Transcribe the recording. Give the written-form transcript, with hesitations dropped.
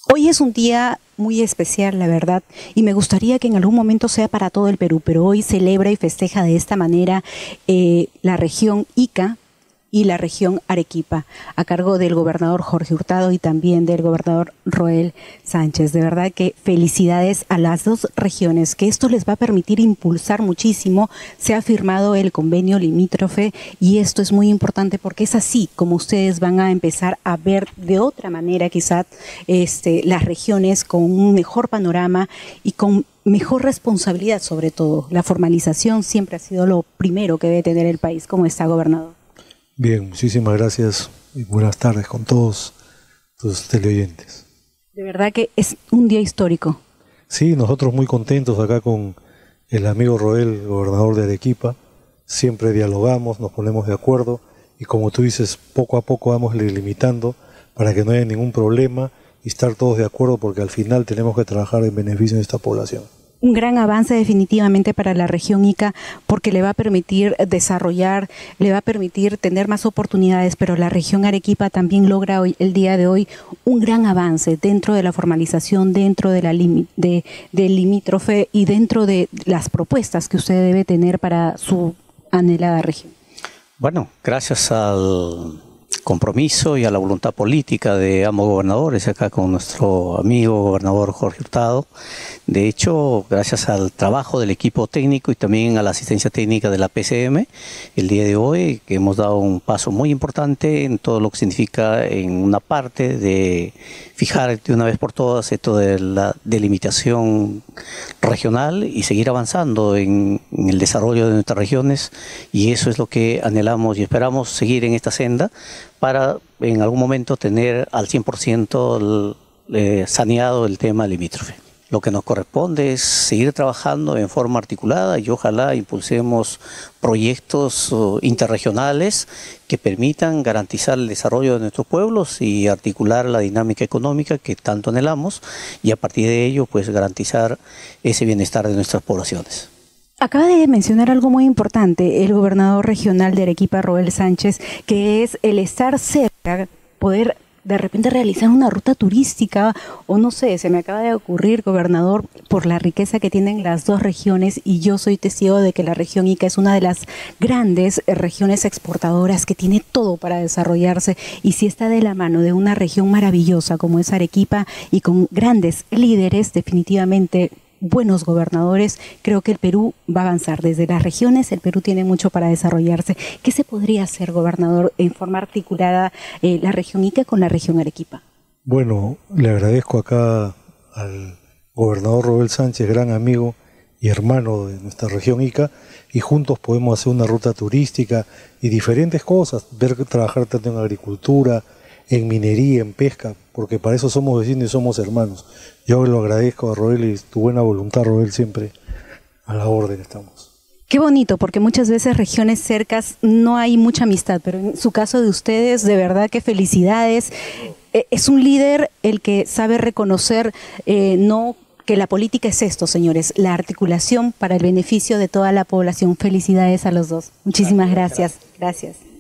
Hoy es un día muy especial, la verdad, y me gustaría que en algún momento sea para todo el Perú, pero hoy celebra y festeja de esta manera la región Ica y la región Arequipa, a cargo del gobernador Jorge Hurtado y también del gobernador Roel Sánchez. De verdad que felicidades a las dos regiones, que esto les va a permitir impulsar muchísimo. Se ha firmado el convenio limítrofe y esto es muy importante porque es así como ustedes van a empezar a ver de otra manera quizás las regiones con un mejor panorama y con mejor responsabilidad sobre todo. La formalización siempre ha sido lo primero que debe tener el país. ¿Cómo está, gobernador? Bien, muchísimas gracias y buenas tardes con todos tus teleoyentes. De verdad que es un día histórico. Sí, nosotros muy contentos acá con el amigo Roel, gobernador de Arequipa. Siempre dialogamos, nos ponemos de acuerdo y como tú dices, poco a poco vamos limitando para que no haya ningún problema y estar todos de acuerdo porque al final tenemos que trabajar en beneficio de esta población. Un gran avance definitivamente para la región Ica porque le va a permitir desarrollar, le va a permitir tener más oportunidades, pero la región Arequipa también logra hoy, el día de hoy, un gran avance dentro de la formalización, dentro de del limítrofe y dentro de las propuestas que usted debe tener para su anhelada región. Bueno, gracias al compromiso y a la voluntad política de ambos gobernadores, acá con nuestro amigo gobernador Jorge Hurtado. De hecho, gracias al trabajo del equipo técnico y también a la asistencia técnica de la PCM, el día de hoy que hemos dado un paso muy importante en todo lo que significa en una parte de fijar de una vez por todas esto de la delimitación regional y seguir avanzando en el desarrollo de nuestras regiones, y eso es lo que anhelamos y esperamos seguir en esta senda para en algún momento tener al 100% saneado el tema limítrofe. Lo que nos corresponde es seguir trabajando en forma articulada y ojalá impulsemos proyectos interregionales que permitan garantizar el desarrollo de nuestros pueblos y articular la dinámica económica que tanto anhelamos y a partir de ello pues garantizar ese bienestar de nuestras poblaciones. Acaba de mencionar algo muy importante el gobernador regional de Arequipa, Roel Sánchez, que es el estar cerca, poder de repente realizar una ruta turística o no sé, se me acaba de ocurrir, gobernador, por la riqueza que tienen las dos regiones y yo soy testigo de que la región Ica es una de las grandes regiones exportadoras que tiene todo para desarrollarse y si está de la mano de una región maravillosa como es Arequipa y con grandes líderes, definitivamente buenos gobernadores, creo que el Perú va a avanzar. Desde las regiones el Perú tiene mucho para desarrollarse. ¿Qué se podría hacer, gobernador, en forma articulada la región Ica con la región Arequipa? Bueno, le agradezco acá al gobernador Roel Sánchez, gran amigo y hermano de nuestra región Ica, y juntos podemos hacer una ruta turística y diferentes cosas, trabajar tanto en agricultura, en minería, en pesca, porque para eso somos vecinos y somos hermanos. Yo lo agradezco a Roel y tu buena voluntad, Roel, siempre a la orden estamos. Qué bonito, porque muchas veces regiones cercas no hay mucha amistad, pero en su caso de ustedes, de verdad que felicidades. Es un líder el que sabe reconocer, no que la política es esto, señores, la articulación para el beneficio de toda la población. Felicidades a los dos. Muchísimas gracias. Gracias.